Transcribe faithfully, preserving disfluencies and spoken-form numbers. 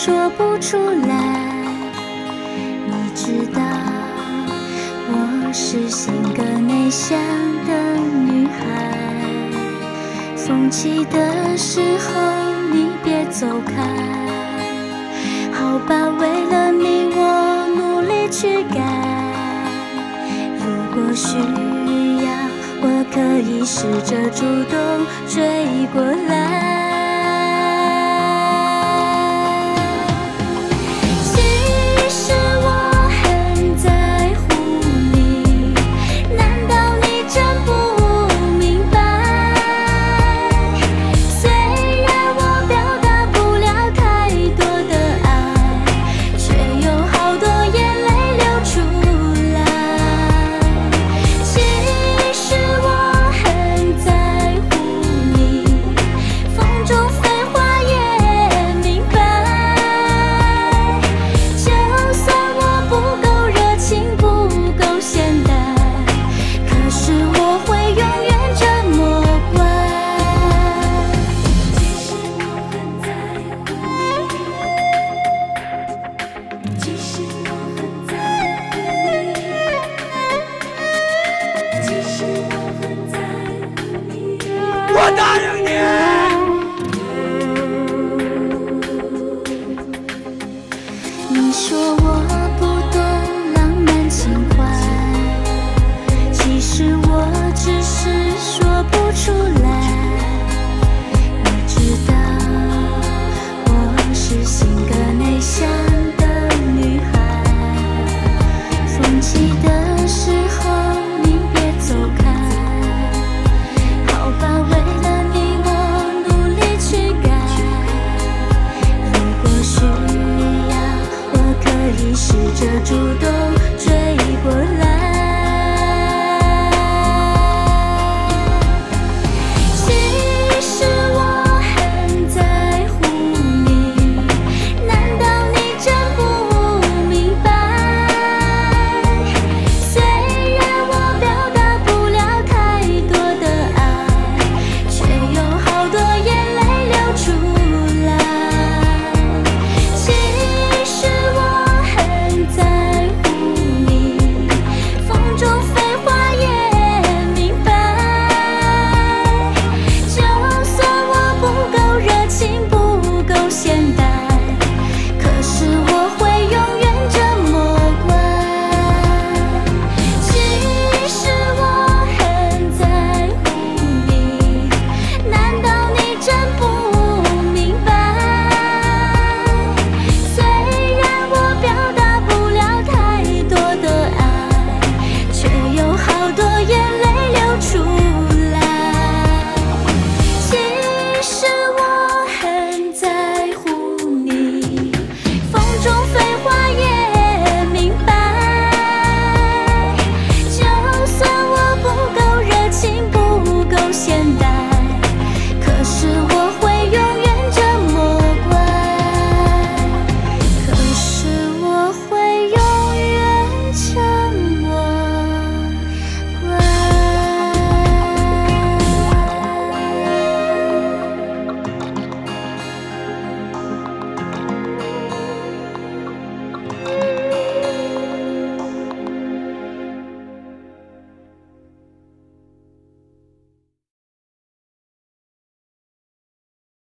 说不出来。你知道我是性格内向的女孩，风起的时候你别走开。好吧，为了你我努力去改，如果需要我可以试着主动追过来。 我答应你。 你说我不懂浪漫情怀，其实我只是说不出来。你知道我是性格内向的女孩，风起的时候你别走开。好吧，为了你我努力去改，如果需要我可以试着主动